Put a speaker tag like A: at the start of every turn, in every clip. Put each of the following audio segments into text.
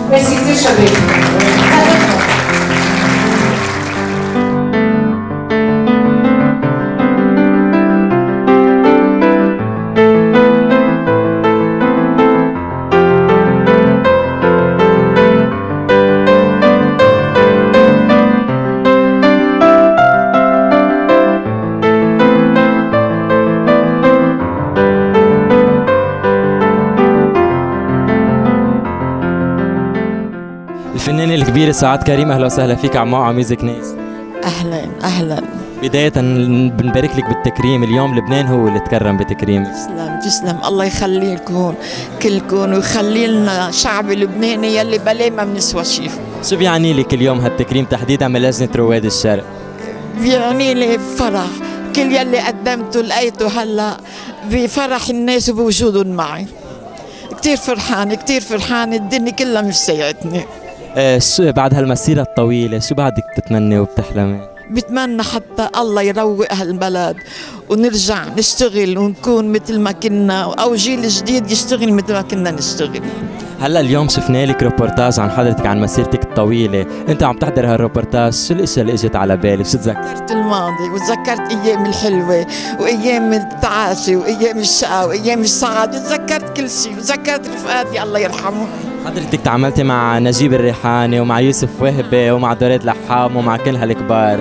A: ميرسي كثير شباب.
B: الفنانة الكبيرة سعاد كريم، أهلا وسهلا فيك على موقع ميوزك نايس.
C: أهلا أهلا.
B: بداية بنبارك لك بالتكريم، اليوم لبنان هو اللي تكرم بتكريمك.
C: تسلم تسلم، الله يخليكم كلكم ويخلي لنا شعب لبناني يلي بلا ما بنسوى شيء.
B: شو بيعني لك اليوم هالتكريم تحديدا من لجنة رواد الشرق؟
C: بيعني لي فرح، كل يلي قدمته لقيته هلا بفرح الناس وبوجودهم معي. كثير فرحانة كثير فرحانة، الدنيا كلها مش سايعتني.
B: شو بعد هالمسيرة الطويلة شو بعدك بتتمني وبتحلمي؟
C: بتمنى حتى الله يروق هالبلد ونرجع نشتغل ونكون مثل ما كنا، او جيل جديد يشتغل مثل ما كنا نشتغل.
B: هلا اليوم شفنا لك روبورتاج عن حضرتك عن مسيرتك الطويلة، انت عم تحضر هالروبورتاج شو الاشياء اللي اجت على بالك؟ شو تذكرت؟
C: الماضي وتذكرت ايام الحلوة وايام التعاسة وايام الشقاء وايام السعادة، وتذكرت كل شيء وتذكرت رفقاتي الله يرحمهم.
B: حضرتك تعاملتي مع نجيب الريحاني ومع يوسف وهبي ومع دوريد لحام ومع كل هالكبار.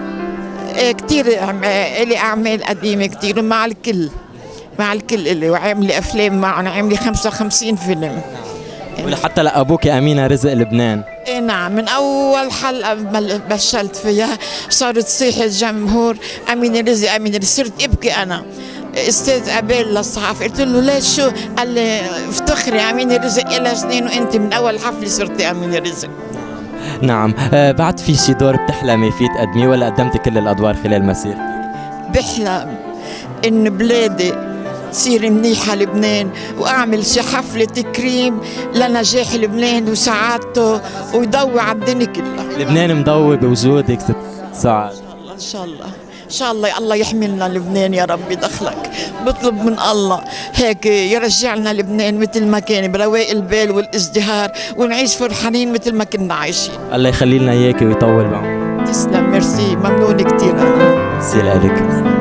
C: كثير لي اعمال قديمة كثير ومع الكل، مع الكل إلي، وعاملة افلام معهم، عاملة 55 فيلم.
B: ولحتى لأبوكي أمينة رزق لبنان.
C: ايه نعم، من اول حلقة بشلت فيها صارت تصيح الجمهور أمينة رزق أمينة رزق، صرت ابكي انا. استاذ قابل للصحافي قلت له ليش شو؟ قال لي افتخري أمينة رزق إلها سنين وانت من اول حفلة صرتي أمينة رزق.
B: نعم. بعد في شي دور بتحلمي فيه تقدميه ولا قدمتي كل الادوار خلال مسيرتك؟
C: بحلم ان بلادي تصير منيحة لبنان، واعمل شي حفلة تكريم لنجاح لبنان وسعادته ويضوي على الدنيا كلها.
B: لبنان مضوي بوجودك ست سعاد.
C: ان شاء الله ان شاء الله الله يحملنا لبنان يا ربي دخلك. بطلب من الله هيك يرجع لنا لبنان مثل ما كان برواق البال والازدهار، ونعيش فرحانين مثل ما كنا عايشين.
B: الله يخلي لنا اياكي ويطول بعمرك.
C: تسلم، ميرسي، ممنون كثير انا.
B: ميرسي لك.